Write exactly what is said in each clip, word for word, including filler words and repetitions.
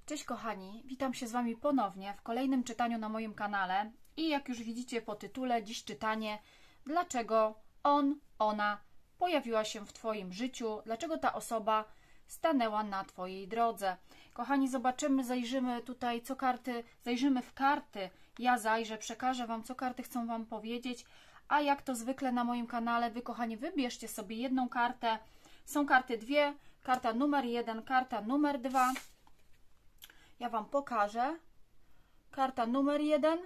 Cześć kochani, witam się z Wami ponownie w kolejnym czytaniu na moim kanale i jak już widzicie po tytule, dziś czytanie, dlaczego on, ona pojawiła się w Twoim życiu, dlaczego ta osoba stanęła na Twojej drodze. Kochani, zobaczymy, zajrzymy tutaj, co karty, zajrzymy w karty, ja zajrzę, przekażę Wam, co karty chcą Wam powiedzieć, a jak to zwykle na moim kanale, Wy kochani, wybierzcie sobie jedną kartę, są karty dwie, karta numer jeden, karta numer dwa. Ja Wam pokażę. Karta numer jeden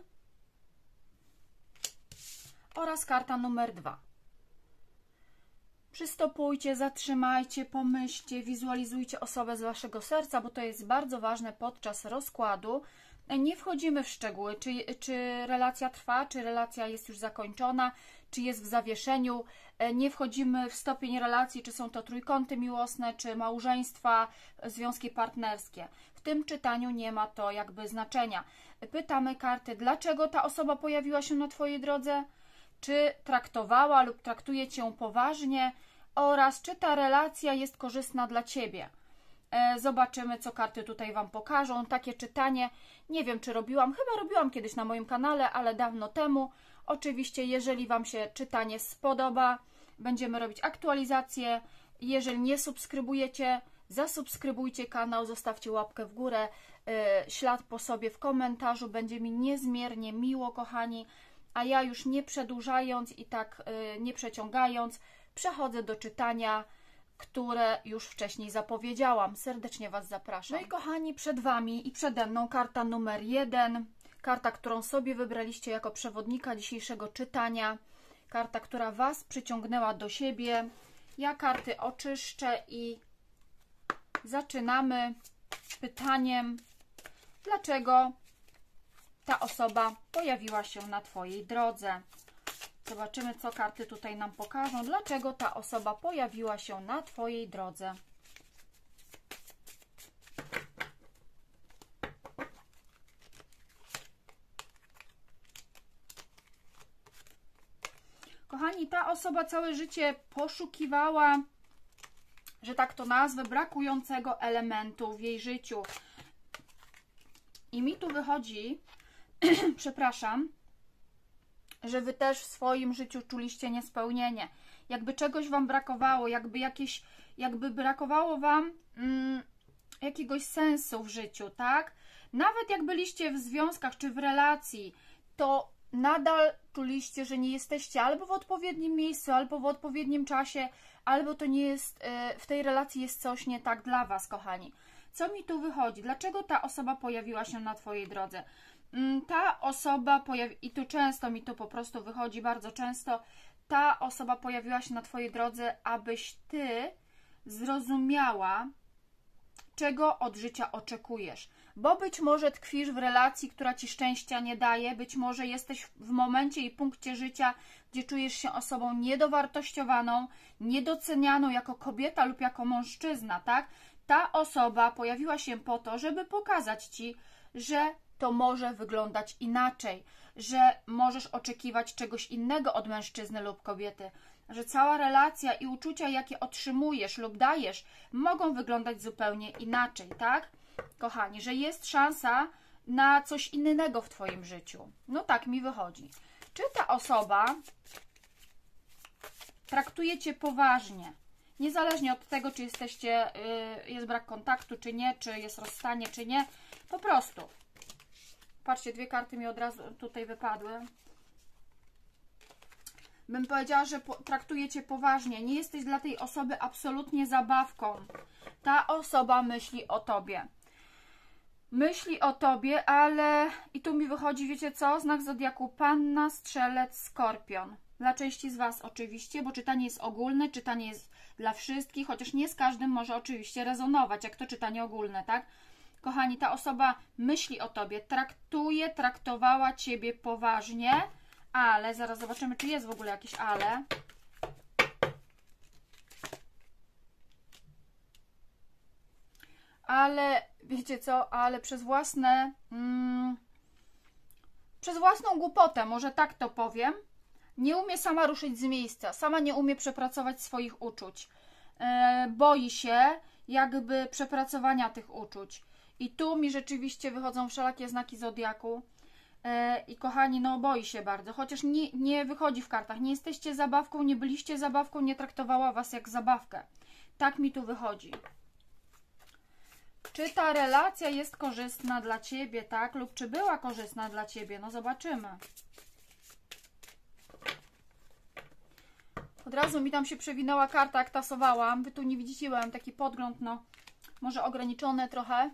oraz karta numer dwa. Przystopujcie, zatrzymajcie, pomyślcie, wizualizujcie osobę z Waszego serca, bo to jest bardzo ważne podczas rozkładu. Nie wchodzimy w szczegóły, czy, czy relacja trwa, czy relacja jest już zakończona, czy jest w zawieszeniu. Nie wchodzimy w stopień relacji, czy są to trójkąty miłosne, czy małżeństwa, związki partnerskie. W tym czytaniu nie ma to jakby znaczenia. Pytamy karty, dlaczego ta osoba pojawiła się na Twojej drodze, czy traktowała lub traktuje Cię poważnie oraz czy ta relacja jest korzystna dla Ciebie. Zobaczymy, co karty tutaj Wam pokażą. Takie czytanie, nie wiem, czy robiłam, chyba robiłam kiedyś na moim kanale, ale dawno temu. Oczywiście, jeżeli Wam się czytanie spodoba, będziemy robić aktualizacje. Jeżeli nie subskrybujecie, zasubskrybujcie kanał, zostawcie łapkę w górę, ślad po sobie w komentarzu. Będzie mi niezmiernie miło, kochani. A ja już nie przedłużając i tak nie przeciągając, przechodzę do czytania, które już wcześniej zapowiedziałam. Serdecznie Was zapraszam. No i kochani, przed Wami i przede mną karta numer jeden. Karta, którą sobie wybraliście jako przewodnika dzisiejszego czytania. Karta, która Was przyciągnęła do siebie. Ja karty oczyszczę i zaczynamy pytaniem, dlaczego ta osoba pojawiła się na Twojej drodze. Zobaczymy, co karty tutaj nam pokażą. Dlaczego ta osoba pojawiła się na Twojej drodze. Kochani, ta osoba całe życie poszukiwała, że tak to nazwę, brakującego elementu w jej życiu. I mi tu wychodzi, przepraszam, że Wy też w swoim życiu czuliście niespełnienie. Jakby czegoś Wam brakowało, jakby jakieś, jakby brakowało Wam mm, jakiegoś sensu w życiu, tak? Nawet jak byliście w związkach czy w relacji, to nadal czuliście, że nie jesteście albo w odpowiednim miejscu, albo w odpowiednim czasie, albo to nie jest, w tej relacji jest coś nie tak dla Was, kochani. Co mi tu wychodzi? Dlaczego ta osoba pojawiła się na Twojej drodze? Ta osoba pojawi... i tu często mi to po prostu wychodzi, bardzo często, ta osoba pojawiła się na Twojej drodze, abyś Ty zrozumiała, czego od życia oczekujesz. Bo być może tkwisz w relacji, która Ci szczęścia nie daje, być może jesteś w momencie i punkcie życia, gdzie czujesz się osobą niedowartościowaną, niedocenianą jako kobieta lub jako mężczyzna, tak? Ta osoba pojawiła się po to, żeby pokazać Ci, że to może wyglądać inaczej, że możesz oczekiwać czegoś innego od mężczyzny lub kobiety, że cała relacja i uczucia, jakie otrzymujesz lub dajesz, mogą wyglądać zupełnie inaczej, tak? Kochani, że jest szansa na coś innego w Twoim życiu. No tak mi wychodzi. Czy ta osoba traktuje Cię poważnie? Niezależnie od tego, czy jesteście, yy, jest brak kontaktu, czy nie, czy jest rozstanie, czy nie. Po prostu. Patrzcie, dwie karty mi od razu tutaj wypadły. Bym powiedziała, że traktuje Cię poważnie. Nie jesteś dla tej osoby absolutnie zabawką. Ta osoba myśli o Tobie. Myśli o Tobie, ale... I tu mi wychodzi, wiecie co? Znak zodiaku Panna, Strzelec, Skorpion. Dla części z Was oczywiście, bo czytanie jest ogólne, czytanie jest dla wszystkich, chociaż nie z każdym może oczywiście rezonować, jak to czytanie ogólne, tak? Kochani, ta osoba myśli o Tobie, traktuje, traktowała Ciebie poważnie, ale, zaraz zobaczymy, czy jest w ogóle jakieś ale. Ale, wiecie co, ale przez własne, mm, przez własną głupotę, może tak to powiem, nie umie sama ruszyć z miejsca, sama nie umie przepracować swoich uczuć. Yy, boi się jakby przepracowania tych uczuć. I tu mi rzeczywiście wychodzą wszelakie znaki zodiaku. Yy, I kochani, no boi się bardzo, chociaż nie, nie wychodzi w kartach. Nie jesteście zabawką, nie byliście zabawką, nie traktowała was jak zabawkę. Tak mi tu wychodzi. Czy ta relacja jest korzystna dla ciebie, tak? Lub czy była korzystna dla ciebie? No zobaczymy. Od razu mi tam się przewinęła karta, jak tasowałam. Wy tu nie widzicie, mam taki podgląd, no może ograniczony trochę.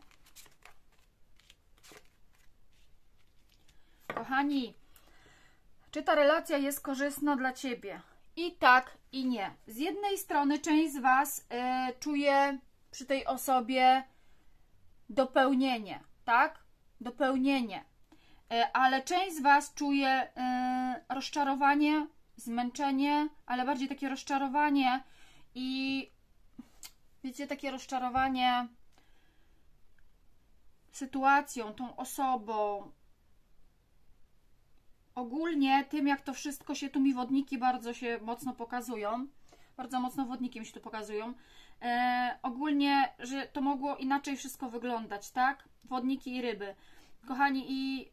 Kochani, czy ta relacja jest korzystna dla ciebie? I tak, i nie. Z jednej strony część z was y, czuje przy tej osobie dopełnienie, tak? Dopełnienie. Y, ale część z was czuje y, rozczarowanie, zmęczenie, ale bardziej takie rozczarowanie i wiecie, takie rozczarowanie sytuacją, tą osobą, ogólnie tym, jak to wszystko się, tu mi wodniki bardzo się mocno pokazują, bardzo mocno wodniki mi się tu pokazują, e, ogólnie, że to mogło inaczej wszystko wyglądać, tak? Wodniki i ryby. Kochani, i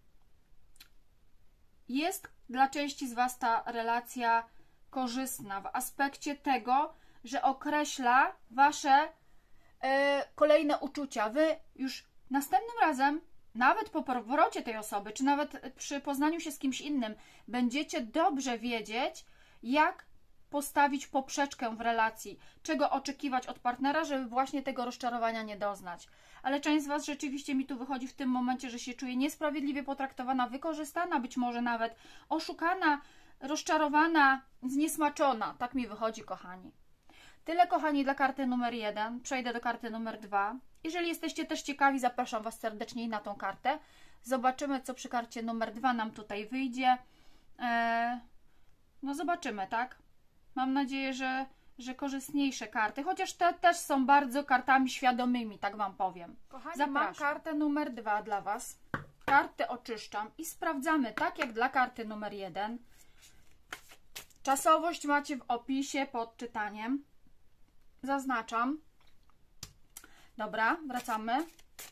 jest dla części z was ta relacja korzystna w aspekcie tego, że określa wasze e, kolejne uczucia. Wy już następnym razem, nawet po powrocie tej osoby, czy nawet przy poznaniu się z kimś innym, będziecie dobrze wiedzieć, jak postawić poprzeczkę w relacji, czego oczekiwać od partnera, żeby właśnie tego rozczarowania nie doznać. Ale część z was rzeczywiście mi tu wychodzi w tym momencie, że się czuje niesprawiedliwie potraktowana, wykorzystana, być może nawet oszukana, rozczarowana, zniesmaczona. Tak mi wychodzi, kochani. Tyle, kochani, dla karty numer jeden. Przejdę do karty numer dwa. Jeżeli jesteście też ciekawi, zapraszam was serdecznie na tą kartę. Zobaczymy, co przy karcie numer dwa nam tutaj wyjdzie. Eee, no zobaczymy, tak? Mam nadzieję, że, że korzystniejsze karty, chociaż te też są bardzo kartami świadomymi, tak wam powiem. Kochani, zapraszam. Mam kartę numer dwa dla was. Kartę oczyszczam i sprawdzamy, tak jak dla karty numer jeden. Czasowość macie w opisie pod czytaniem. Zaznaczam. Dobra, wracamy.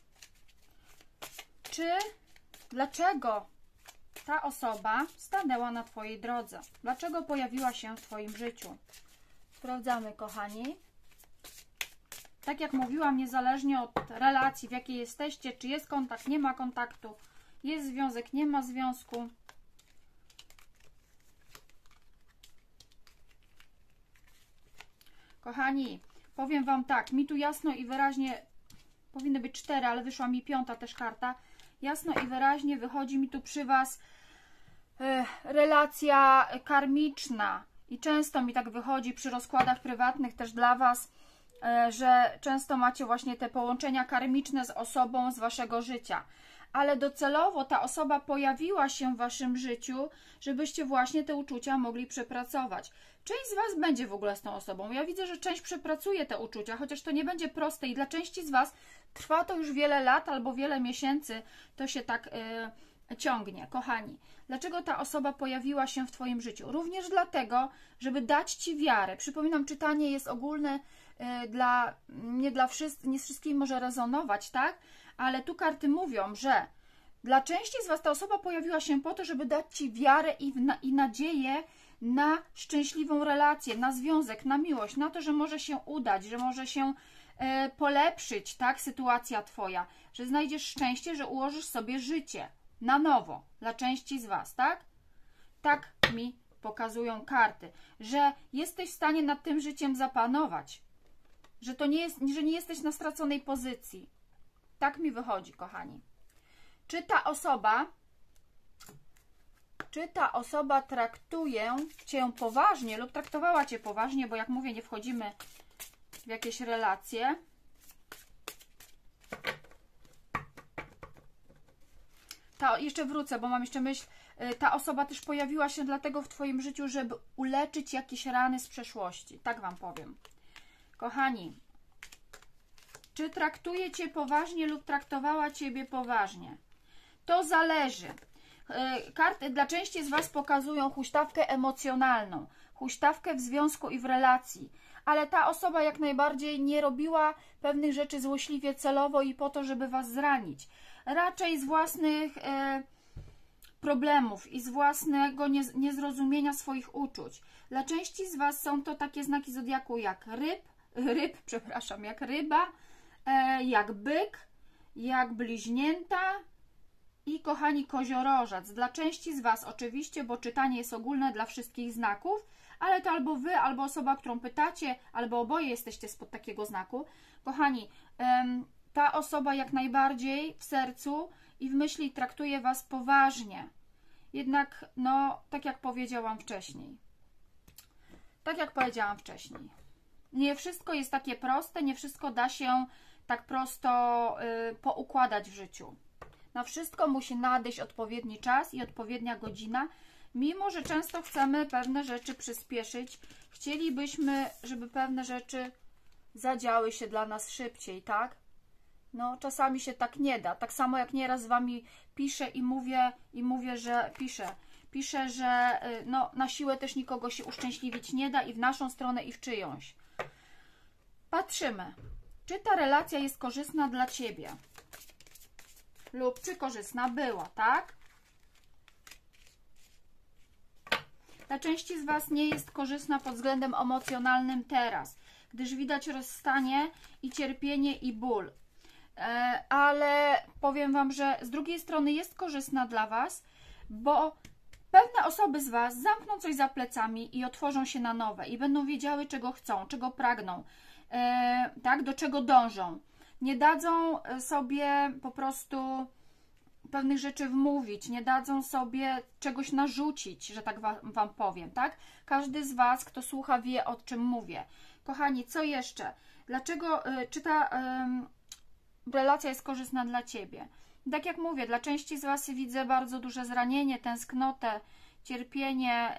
Czy, dlaczego ta osoba stanęła na twojej drodze? Dlaczego pojawiła się w twoim życiu? Sprawdzamy, kochani. Tak jak mówiłam, niezależnie od relacji, w jakiej jesteście, czy jest kontakt, nie ma kontaktu, jest związek, nie ma związku. Kochani, powiem wam tak, mi tu jasno i wyraźnie, powinny być cztery, ale wyszła mi piąta też karta. Jasno i wyraźnie wychodzi mi tu przy was e, relacja karmiczna. I często mi tak wychodzi przy rozkładach prywatnych też dla was, e, że często macie właśnie te połączenia karmiczne z osobą z waszego życia. Ale docelowo ta osoba pojawiła się w waszym życiu, żebyście właśnie te uczucia mogli przepracować. Część z was będzie w ogóle z tą osobą. Ja widzę, że część przepracuje te uczucia, chociaż to nie będzie proste i dla części z was trwa to już wiele lat albo wiele miesięcy, to się tak yy, ciągnie. Kochani, dlaczego ta osoba pojawiła się w twoim życiu? Również dlatego, żeby dać ci wiarę. Przypominam, czytanie jest ogólne, yy, dla, nie dla wszystkich, nie z wszystkimi może rezonować, tak? Ale tu karty mówią, że dla części z was ta osoba pojawiła się po to, żeby dać ci wiarę i, na, i nadzieję na szczęśliwą relację, na związek, na miłość, na to, że może się udać, że może się e, polepszyć, tak, sytuacja twoja, że znajdziesz szczęście, że ułożysz sobie życie na nowo dla części z was, tak? Tak mi pokazują karty, że jesteś w stanie nad tym życiem zapanować, że to nie jest, że nie jesteś na straconej pozycji. Tak mi wychodzi, kochani. Czy ta osoba, czy ta osoba traktuje cię poważnie lub traktowała cię poważnie, bo jak mówię, nie wchodzimy w jakieś relacje. Ta, jeszcze wrócę, bo mam jeszcze myśl, ta osoba też pojawiła się dlatego w twoim życiu, żeby uleczyć jakieś rany z przeszłości. Tak wam powiem. Kochani, czy traktuje cię poważnie lub traktowała ciebie poważnie? To zależy. Karty dla części z was pokazują huśtawkę emocjonalną, huśtawkę w związku i w relacji, ale ta osoba jak najbardziej nie robiła pewnych rzeczy złośliwie, celowo i po to, żeby Was zranić. Raczej z własnych e, problemów i z własnego niezrozumienia swoich uczuć. Dla części z Was są to takie znaki zodiaku jak ryb, ryb, przepraszam, jak ryba, e, jak byk, jak bliźnięta i kochani koziorożec. Dla części z Was oczywiście, bo czytanie jest ogólne dla wszystkich znaków, ale to albo Wy, albo osoba, którą pytacie, albo oboje jesteście spod takiego znaku. Kochani, em, ta osoba jak najbardziej w sercu i w myśli traktuje Was poważnie. Jednak, no, tak jak powiedziałam wcześniej. Tak jak powiedziałam wcześniej. Nie wszystko jest takie proste, nie wszystko da się tak prosto y, poukładać w życiu. Na wszystko musi nadejść odpowiedni czas i odpowiednia godzina. Mimo że często chcemy pewne rzeczy przyspieszyć, chcielibyśmy, żeby pewne rzeczy zadziały się dla nas szybciej, tak? No, czasami się tak nie da. Tak samo jak nieraz z Wami piszę i mówię, i mówię, że piszę. Piszę, że no, na siłę też nikogo się uszczęśliwić nie da i w naszą stronę, i w czyjąś. Patrzymy, czy ta relacja jest korzystna dla Ciebie lub czy korzystna była, tak? Dla części z Was nie jest korzystna pod względem emocjonalnym teraz, gdyż widać rozstanie i cierpienie i ból. Ale powiem Wam, że z drugiej strony jest korzystna dla Was, bo pewne osoby z Was zamkną coś za plecami i otworzą się na nowe i będą wiedziały, czego chcą, czego pragną, e, tak, do czego dążą. Nie dadzą sobie po prostu pewnych rzeczy wmówić, nie dadzą sobie czegoś narzucić, że tak wam, wam powiem, tak? Każdy z Was, kto słucha, wie, o czym mówię. Kochani, co jeszcze? Dlaczego, y, czy ta y, relacja jest korzystna dla Ciebie? Tak jak mówię, dla części z Was widzę bardzo duże zranienie, tęsknotę, cierpienie,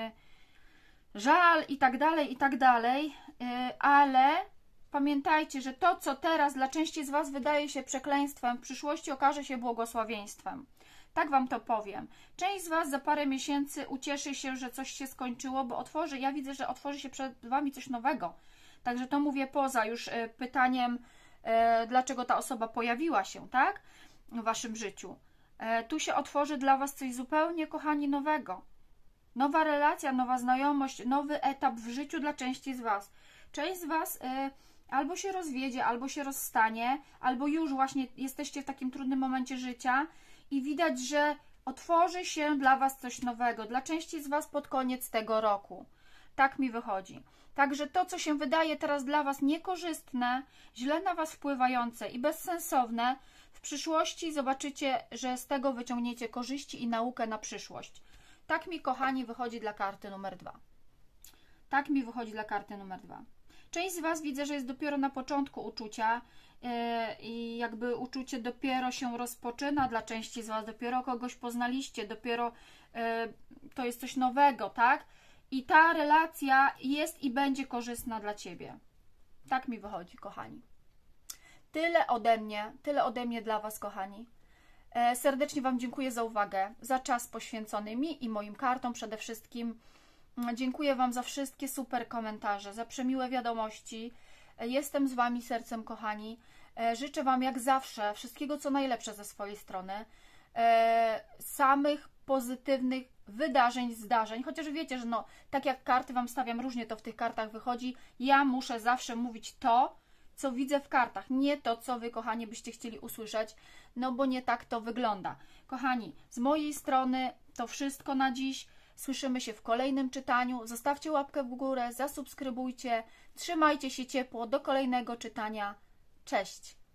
y, żal i tak dalej, i tak dalej, y, ale pamiętajcie, że to, co teraz dla części z Was wydaje się przekleństwem, w przyszłości okaże się błogosławieństwem. Tak Wam to powiem. Część z Was za parę miesięcy ucieszy się, że coś się skończyło, bo otworzy, ja widzę, że otworzy się przed Wami coś nowego. Także to mówię poza już y, pytaniem, y, dlaczego ta osoba pojawiła się, tak? W Waszym życiu. Y, tu się otworzy dla Was coś zupełnie, kochani, nowego. Nowa relacja, nowa znajomość, nowy etap w życiu dla części z Was. Część z Was... Y, albo się rozwiedzie, albo się rozstanie, albo już właśnie jesteście w takim trudnym momencie życia i widać, że otworzy się dla Was coś nowego, dla części z Was pod koniec tego roku. Tak mi wychodzi. Także to, co się wydaje teraz dla Was niekorzystne, źle na Was wpływające i bezsensowne, w przyszłości zobaczycie, że z tego wyciągniecie korzyści i naukę na przyszłość. Tak mi, kochani, wychodzi dla karty numer dwa. Tak mi wychodzi dla karty numer dwa. Część z Was widzę, że jest dopiero na początku uczucia yy, i jakby uczucie dopiero się rozpoczyna dla części z Was, dopiero kogoś poznaliście, dopiero yy, to jest coś nowego, tak? I ta relacja jest i będzie korzystna dla Ciebie. Tak mi wychodzi, kochani. Tyle ode mnie, tyle ode mnie dla Was, kochani. Yy, serdecznie Wam dziękuję za uwagę, za czas poświęcony mi i moim kartom przede wszystkim. Dziękuję Wam za wszystkie super komentarze, za przemiłe wiadomości. Jestem z Wami sercem, kochani. Życzę Wam jak zawsze wszystkiego, co najlepsze ze swojej strony. Samych pozytywnych wydarzeń, zdarzeń. Chociaż wiecie, że no, tak jak karty Wam stawiam, różnie to w tych kartach wychodzi. Ja muszę zawsze mówić to, co widzę w kartach. Nie to, co Wy, kochani, byście chcieli usłyszeć. No bo nie tak to wygląda. Kochani, z mojej strony to wszystko na dziś. Słyszymy się w kolejnym czytaniu. Zostawcie łapkę w górę, zasubskrybujcie. Trzymajcie się ciepło. Do kolejnego czytania. Cześć!